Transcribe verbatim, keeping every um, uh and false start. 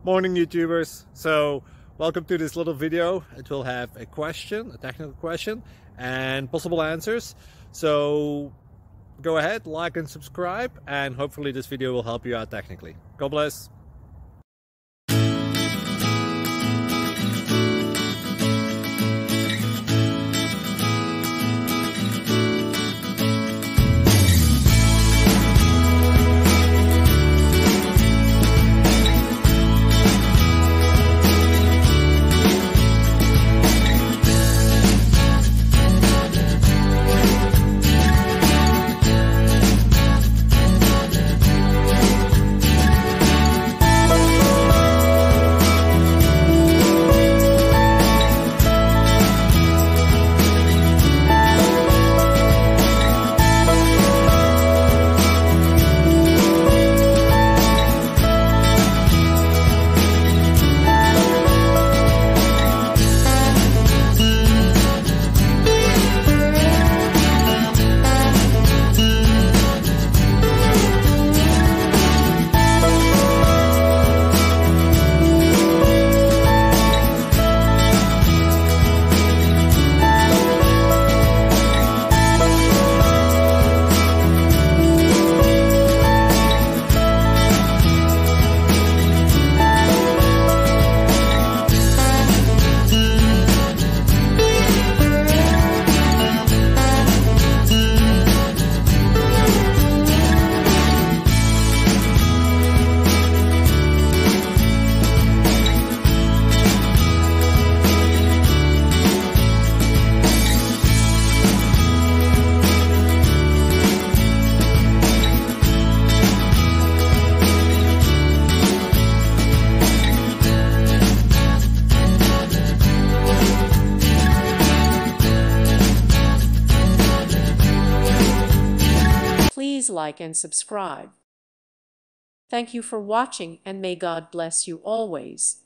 Morning YouTubers. So welcome to this little video. It will have a question, a technical question, and possible answers. So go ahead, like and subscribe, and hopefully this video will help you out technically. God bless. Please like and subscribe. Thank you for watching, and may God bless you always.